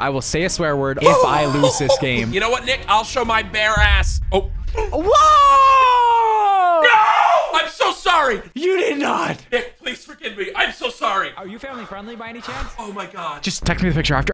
I will say a swear word if I lose this game. You know what, Nick? I'll show my bare ass. Oh. Whoa! No! I'm so sorry. You did not. Nick, please forgive me. I'm so sorry. Are you family friendly by any chance? Oh my God. Just text me the picture after.